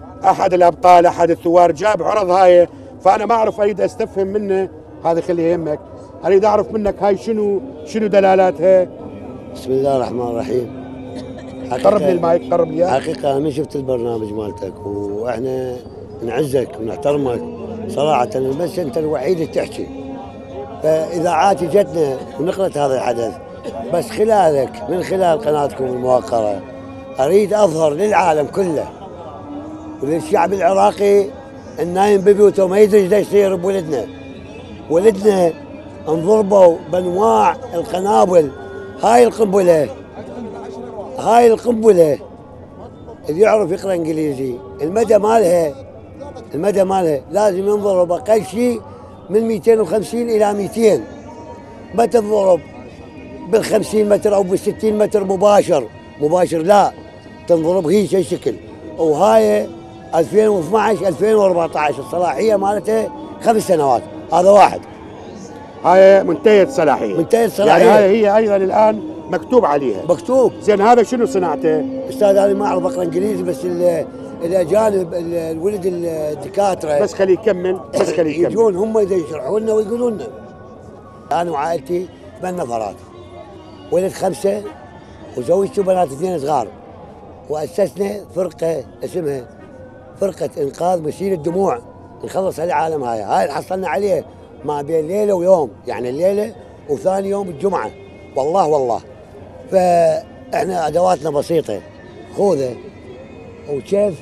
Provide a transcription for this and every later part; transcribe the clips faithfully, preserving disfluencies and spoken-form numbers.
احد الابطال احد الثوار جاب عرض هاي، فانا ما اعرف، اريد استفهم منه، هذا خليه يهمك، اريد اعرف منك هاي شنو شنو دلالاتها. بسم الله الرحمن الرحيم. قرب لي المايك، قرب لي. حقيقة أنا من شفت البرنامج مالتك وإحنا نعزك ونحترمك صراحة، بس أنت الوحيد اللي تحكي، فإذاعاتي جتنا ونقلت هذا الحدث، بس خلالك من خلال قناتكم الموقرة أريد أظهر للعالم كله وللشعب العراقي النايم ببيوته ما يدري ايش يصير بولدنا. ولدنا انضربوا بانواع القنابل. هاي القنبله هاي القنبله اللي يعرف يقرا انجليزي المدى مالها المدى مالها لازم ينضرب اقل شيء من مئتين وخمسين الى مئتين، ما تنضرب بالخمسين متر او بالستين متر مباشر مباشر لا، تنضرب هي شي شكل. وهاي ألفين واثنعش ألفين وأربعطعش الصلاحيه مالتها خمس سنوات. هذا واحد. هاي منتهية صلاحيه. منتهية صلاحيه. يعني هاي هي ايضا الان مكتوب عليها. مكتوب. زين هذا شنو صناعته؟ استاذ انا ما اعرف اقرا انجليزي، بس الاجانب الولد الدكاتره بس خليه يكمل بس خليه يكمل يجون هم يشرحوا لنا ويقولوا لنا. انا وعائلتي ثمان نفرات، ولد خمسه وزوجته بنات اثنين صغار، واسسنا فرقه اسمها فرقه انقاذ مسيل الدموع نخلص هالعالم. هاي هاي اللي حصلنا عليه ما بين ليله ويوم، يعني الليله وثاني يوم الجمعه. والله والله فاحنا ادواتنا بسيطه، خوذه وشيف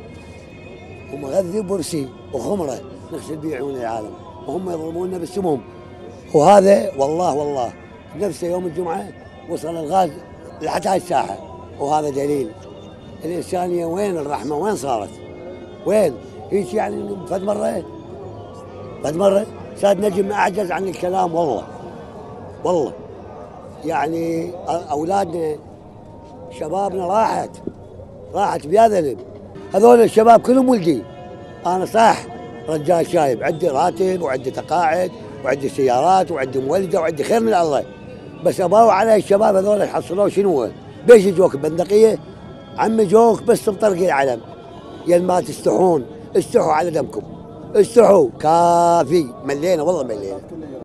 ومغذي وبرسي وخمره نغسل بيه عيون العالم، وهم يضربونا بالسموم. وهذا والله والله نفسه يوم الجمعه وصل الغاز لحتى هاي الساحه. وهذا دليل الانسانيه وين الرحمه وين صارت؟ وين؟ هيك يعني فد مره فد مره استاذ نجم اعجز عن الكلام والله والله. يعني اولادنا شبابنا راحت راحت بيا ذنب. هذول الشباب كلهم ولدي، انا صح رجال شايب، عندي راتب وعندي تقاعد وعندي سيارات وعندي مولده وعندي خير من الله، بس اباوع على الشباب هذول يحصلوا شنو؟ بيش يجوك بندقيه؟ عمي جوك بس بطرق العلم. يا ما تستحون استحوا على دمكم، استحوا كافي. ملينا والله ملينا.